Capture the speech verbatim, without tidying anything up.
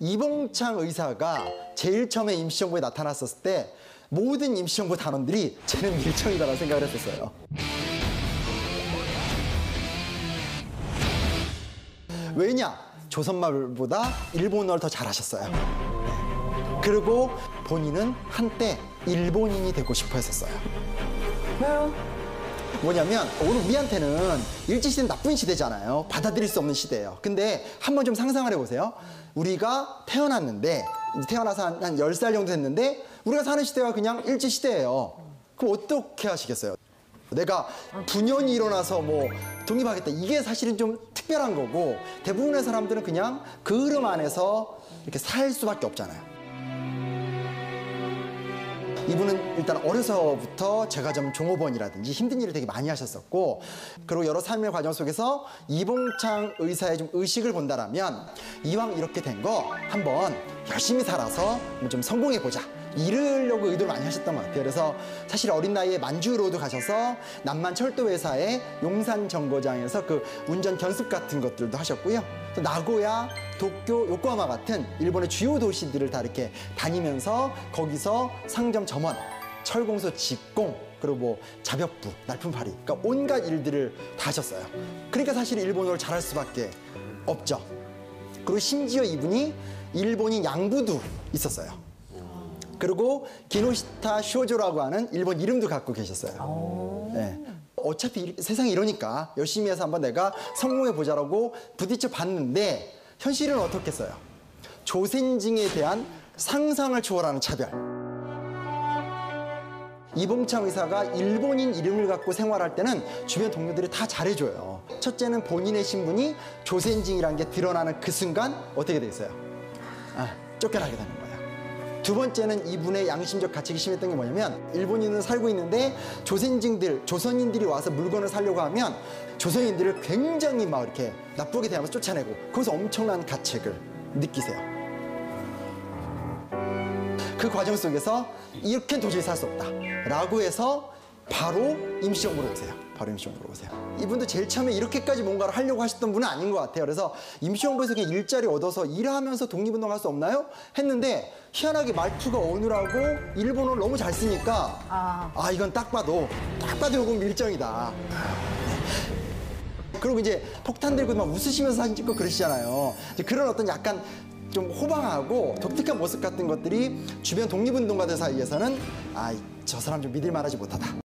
이봉창 의사가 제일 처음에 임시정부에 나타났었을 때 모든 임시정부 단원들이 쟤는 밀정이다라는 생각을 했었어요. 왜냐? 조선말보다 일본어를 더 잘하셨어요. 그리고 본인은 한때 일본인이 되고 싶어 했었어요. 왜요? 뭐냐면 오늘 우리한테는 일제시대는 나쁜 시대잖아요. 받아들일 수 없는 시대예요. 근데 한번 좀 상상을 해보세요. 우리가 태어났는데 태어나서 한, 한 열 살 정도 됐는데 우리가 사는 시대가 그냥 일제시대예요. 그럼 어떻게 하시겠어요? 내가 분연이 일어나서 뭐 독립하겠다. 이게 사실은 좀 특별한 거고 대부분의 사람들은 그냥 그 흐름 안에서 이렇게 살 수밖에 없잖아요. 이분은 일단 어려서부터 제과점 종업원이라든지 힘든 일을 되게 많이 하셨었고, 그리고 여러 삶의 과정 속에서 이봉창 의사의 좀 의식을 본다라면 이왕 이렇게 된 거 한번 열심히 살아서 좀 성공해보자, 이러려고 의도를 많이 하셨던 것 같아요. 그래서 사실 어린 나이에 만주로도 가셔서 남만 철도회사의 용산 정거장에서 그 운전 견습 같은 것들도 하셨고요. 또 나고야, 도쿄, 요코하마 같은 일본의 주요 도시들을 다 이렇게 다니면서 거기서 상점 점원, 철공소 직공, 그리고 뭐 자벽부, 날품팔이, 그러니까 온갖 일들을 다 하셨어요. 그러니까 사실 일본어를 잘할 수밖에 없죠. 그리고 심지어 이분이 일본인 양부도 있었어요. 그리고 기노시타 쇼조라고 하는 일본 이름도 갖고 계셨어요. 네. 어차피 세상이 이러니까 열심히 해서 한번 내가 성공해보자라고 부딪혀 봤는데 현실은 어떻겠어요? 조센징에 대한 상상을 초월하는 차별. 이봉창 의사가 일본인 이름을 갖고 생활할 때는 주변 동료들이 다 잘해줘요. 첫째는 본인의 신분이 조센징이라는 게 드러나는 그 순간 어떻게 되겠어요? 아, 쫓겨나게 되는 거예요. 두 번째는 이분의 양심적 가책이 심했던 게 뭐냐면 일본인은 살고 있는데 조선인들, 조선인들이 와서 물건을 사려고 하면 조선인들을 굉장히 막 이렇게 나쁘게 대하면서 쫓아내고 거기서 엄청난 가책을 느끼세요. 그 과정 속에서 이렇게는 도저히 살 수 없다 라고 해서 바로 임시정부로 오세요. 바로 임시정부로 오세요. 이분도 제일 처음에 이렇게까지 뭔가를 하려고 하셨던 분은 아닌 것 같아요. 그래서 임시정부에서 그냥 일자리 얻어서 일하면서 독립운동할 수 없나요? 했는데 희한하게 말투가 어눌하고 일본어를 너무 잘 쓰니까 아, 아 이건 딱 봐도 딱 봐도 이건 밀정이다. 그리고 이제 폭탄 들고 막 웃으시면서 사진 찍고 그러시잖아요. 이제 그런 어떤 약간 좀 호방하고 독특한 모습 같은 것들이 주변 독립운동가들 사이에서는 아, 저 사람 좀 믿을 만하지 못하다